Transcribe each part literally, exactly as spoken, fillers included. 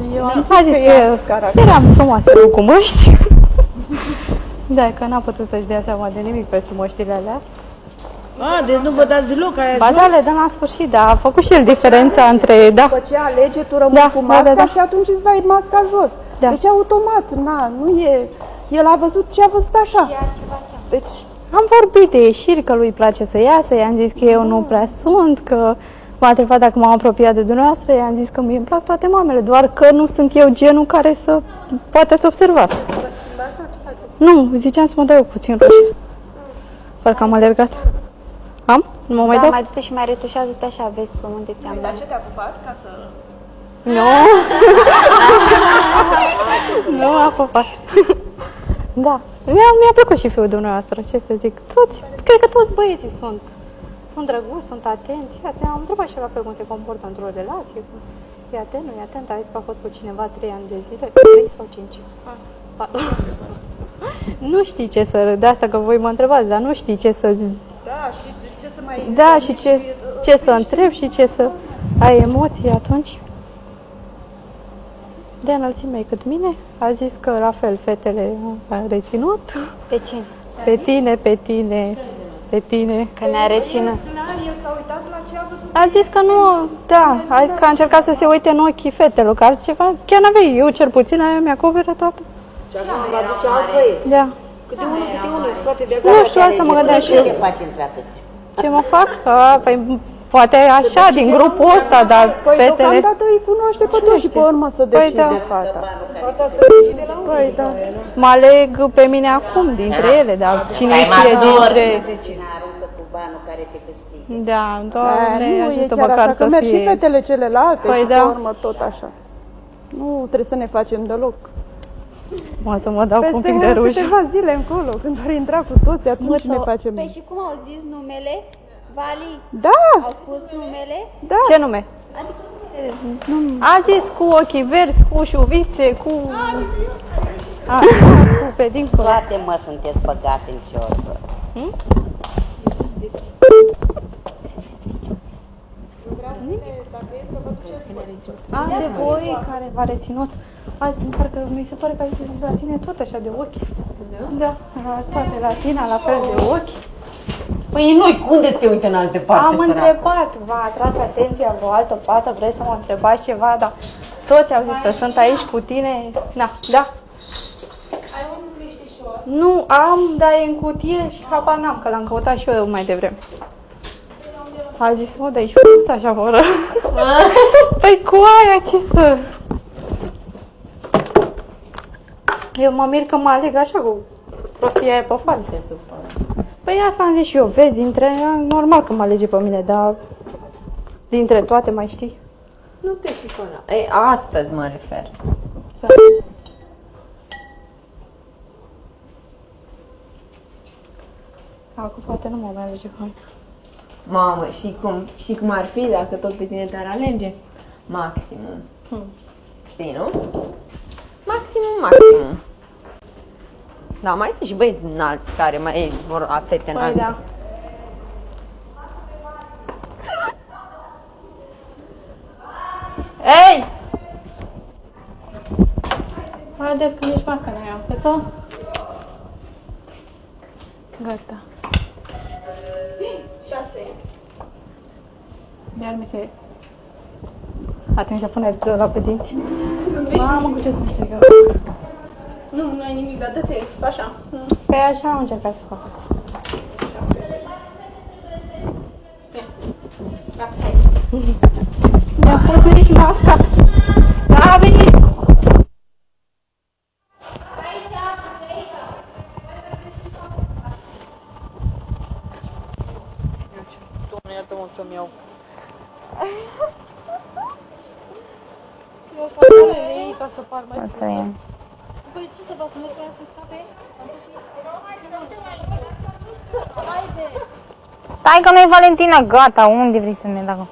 Eu am zis că eram frumoasă cu măști. Da, că n-a putut să-și dea seama de nimic pe sub măștile alea. A, deci nu vă dați deloc, aia Ba da, le dăm la sfârșit, da, a făcut și el diferența între, da. După ce alege, tu rămâi Da, cu da, masca da, da. și atunci îți dai masca jos. Da. Deci automat, na, nu e... El a văzut ce a văzut așa. Deci... Am vorbit de ieșiri, că lui place să iasă, i-am zis că eu nu prea sunt, că m-a întrebat dacă m-am apropiat de dumneavoastră, i-am zis că mie îmi plac toate mamele, doar că nu sunt eu genul care să poate observați. Nu, ziceam să mă dau eu puțin roșie. Parcă am alergat. Am? Nu mă mai Da, dau? mai du-te și mai retușează-te așa, vezi pe unde ți-am dat. Ce te-a pupat ca să... Nu. Nu a pupat. Da. Mi-a, mi-a plăcut și fiul dumneavoastră, ce să zic. Toți, cred că toți băieții sunt. Sunt drăguți, sunt atenți. Asta am întrebat și la fel cum se comportă într-o relație. E atent, nu e atent. A zis că a fost cu cineva trei ani de zile, trei sau cinci. Nu știi ce să... De asta că voi mă întrebați, dar nu știi ce să zic. Da, și ce să mai... Da, și ce, ce să întreb și ce să ai emoții atunci. De înălțime cât mine, a zis că la fel fetele a reținut. Pe cine? Pe tine, pe tine, pe tine. Că ne-a reținut. El s-a uitat la ce a văzut. A zis că nu, da, a zis că a încercat să se uite în ochii fetelor, că altceva, chiar n-aveai, eu cel puțin, aia mi acoperă toată. Și acum vă aduce alți băieți. Da. Câte unul, câte unul, îi scoate de acolo. Nu știu, asta mă gândeam și eu. Ce faci între atât? Ce mă fac? A, păi, poate așa, din grupul ăsta, dar Păi fetele... deocamdată îi cunoaște pe toți și pe urmă să Păi decide da. fata. Fata să decide la unul. Păi da. Mă aleg pe mine acum, dintre ele, dar cine știe dintre... Cine aruncă cu banul care te câștigă. Da, Aia Doamne, nu e ajută chiar măcar așa, să că merg și fie... fetele celelalte Păi și da. pe urmă tot așa. Nu trebuie să ne facem deloc. Mă, să mă dau cu un Peste pic de ruj. câteva zile încolo, când vor intra cu toți, atunci ne facem... Păi și cum au zis numele? Vali? Da, Au spus numele? da. Ce nume? A zis cu ochii verzi, cu șuvițe, cu... A, cu pe dincolo. Toate, mă, sunteți băgate în ciorbă. Hmm? A, de voi care v-a reținut. A, parcă mi se pare că ai zis la tine tot așa de ochi. Da, la toate, la tine, la fel de ochi. Păi nu-i, unde se uită în alte parte, Am săracă? întrebat, v-a atras atenția vreo altă fată, vreți să mă întrebați ceva, dar toți au zis că sunt aici cu tine. Da, da. Ai un criștișor? Nu am, dar e în cutie și habar n-am, că l-am căutat și eu mai devreme. A zis, mă, dar ești frumos așa, fără. Păi cu aia, ce să... Eu mă mir că mă aleg așa cu prostia aia pe față. Păi asta am zis și eu, vezi, dintre... Normal că mă alege pe mine, dar... Dintre toate mai știi? Nu te supăra. Ei, astăzi mă refer. Da. Acum poate nu mă mai alege pe mine. Mamă, și cum, și cum ar fi dacă tot pe tine te-ar alege? Maximum. Hmm. Știi, nu? Maximum, maximum. Da, mai sunt și băieți înalți care mai vor a fete Păi înalte. da. Ei! Haideți că nici masca nu iau. Pe sau? Gata. Șase. Iar mi se... Atunci să puneți la pe dinți. Mamă, cu ce să mă strigă? Nu, nu ai nimic, dar dă-te, așa. Păi așa am încercat să fac. Mi-a pus nici masca. Da, a venit. Doamne, iartă-mă să-mi iau. Eu fac ei ca să par mai Mulțumim. Păi ce să fac, să mă vrea să scape? Haide! Stai că nu-i Valentina, gata, unde vrei să ne dau?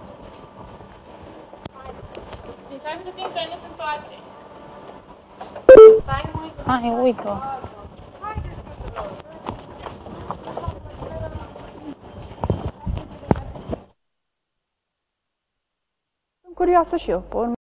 Deci ai să timp că nu sunt toate. Stai, măi. Hai, uite-o. Sunt curioasă și eu.